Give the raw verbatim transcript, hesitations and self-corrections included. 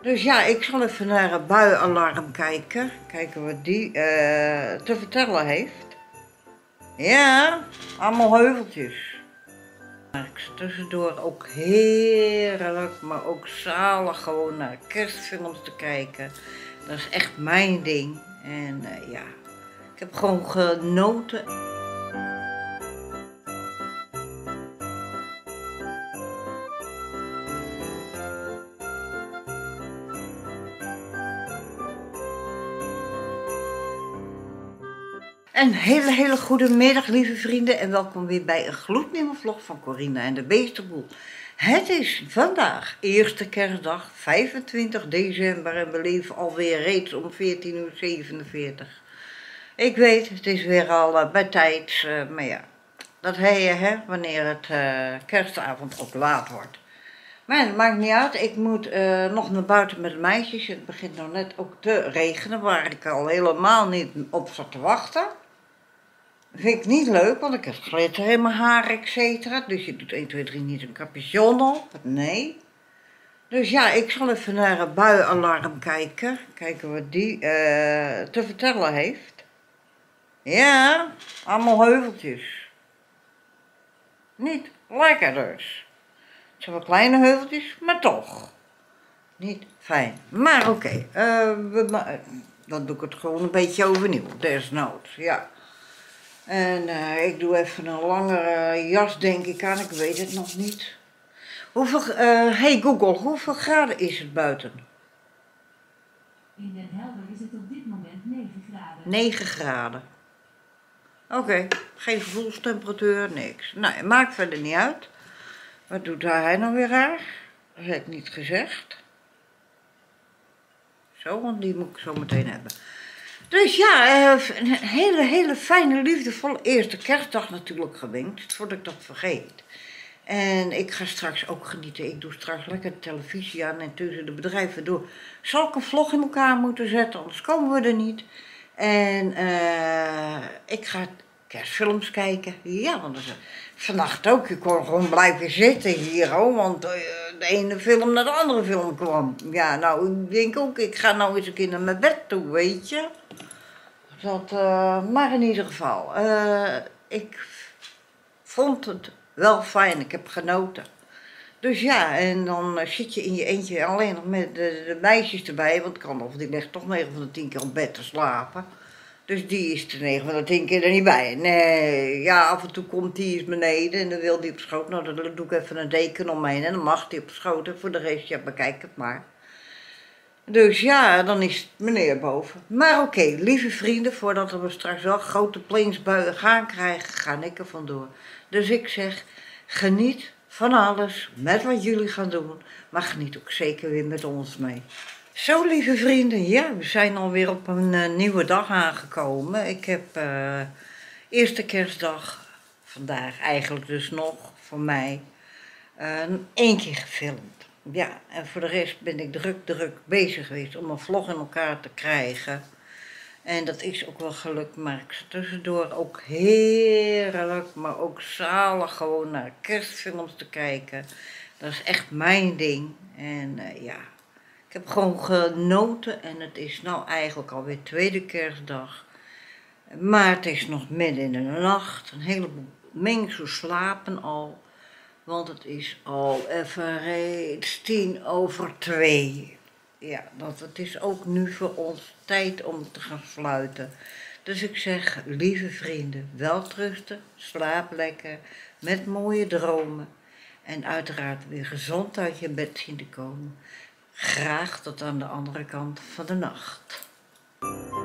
Dus ja, ik zal even naar het buienalarm kijken. Kijken wat die uh, te vertellen heeft. Ja, allemaal heuveltjes. Maar ik zit tussendoor ook heerlijk, maar ook zalig gewoon naar kerstfilms te kijken. Dat is echt mijn ding. En uh, ja, ik heb gewoon genoten. Een hele hele goede middag, lieve vrienden, en welkom weer bij een gloednieuwe vlog van Corina en de Beestenboel. Het is vandaag eerste kerstdag, vijfentwintig december, en we leven alweer reeds om veertien uur zevenenveertig. Ik weet, het is weer al uh, bij tijd, uh, maar ja, dat heb je hè, wanneer het uh, kerstavond ook laat wordt. Maar dat maakt niet uit, ik moet uh, nog naar buiten met de meisjes. Het begint nou net ook te regenen, waar ik al helemaal niet op zat te wachten. Vind ik niet leuk, want ik heb glitter in mijn haar, et cetera. Dus je doet één, twee, drie niet een capuchon op. Nee. Dus ja, ik zal even naar het buienalarm kijken. Kijken wat die uh, te vertellen heeft. Ja, allemaal heuveltjes. Niet lekker dus. Het zijn wel kleine heuveltjes, maar toch. Niet fijn. Maar oké, okay, uh, dan doe ik het gewoon een beetje overnieuw. Desnoods, ja. En uh, ik doe even een langere jas, denk ik aan, ik weet het nog niet. Hoeveel, uh, hey Google, hoeveel graden is het buiten? In Den Helder is het op dit moment negen graden. negen graden. Oké, okay. Geen gevoelstemperatuur, niks. Nou, maakt verder niet uit. Wat doet hij nou weer raar? Dat heb ik niet gezegd. Zo, want die moet ik zo meteen hebben. Dus ja, een hele, hele fijne, liefdevolle eerste kerstdag natuurlijk gewenst, voordat ik dat vergeet. En ik ga straks ook genieten. Ik doe straks lekker de televisie aan en tussen de bedrijven door. Zal ik een vlog in elkaar moeten zetten, anders komen we er niet. En uh, ik ga kerstfilms kijken. Ja, want dat is vannacht ook. Je kon gewoon blijven zitten hier, hoor, want uh, de ene film naar de andere film kwam. Ja, nou, ik denk ook, ik ga nou eens een keer naar mijn bed toe, weet je. Dat, uh, maar in ieder geval, uh, ik vond het wel fijn, ik heb genoten. Dus ja, en dan uh, zit je in je eentje alleen nog met de, de meisjes erbij, want kan of die legt toch negen van de tien keer op bed te slapen. Dus die is er negen van de tien keer er niet bij. Nee, ja, af en toe komt die eens beneden en dan wil die op schoot. Nou, dan doe ik even een deken omheen en dan mag die op schoot. En voor de rest, ja, bekijk het maar. Dus ja, dan is het meneer boven. Maar oké, okay, lieve vrienden, voordat we straks wel grote plainsbuien gaan krijgen, ga ik er vandoor. Dus ik zeg, geniet van alles met wat jullie gaan doen, maar geniet ook zeker weer met ons mee. Zo, lieve vrienden, ja, we zijn alweer op een uh, nieuwe dag aangekomen. Ik heb uh, eerste kerstdag, vandaag eigenlijk dus nog, voor mij, uh, één keer gefilmd. Ja, en voor de rest ben ik druk, druk bezig geweest om een vlog in elkaar te krijgen. En dat is ook wel gelukt, maar ik zit tussendoor ook heerlijk, maar ook zalig gewoon naar kerstfilms te kijken. Dat is echt mijn ding. En uh, ja, ik heb gewoon genoten en het is nou eigenlijk alweer tweede kerstdag. Maar het is nog midden in de nacht, een heleboel mensen slapen al. Want het is al even reeds tien over twee. Ja, dat het is ook nu voor ons tijd om te gaan sluiten. Dus ik zeg, lieve vrienden, welterusten, slaap lekker, met mooie dromen. En uiteraard weer gezond uit je bed zien te komen. Graag tot aan de andere kant van de nacht.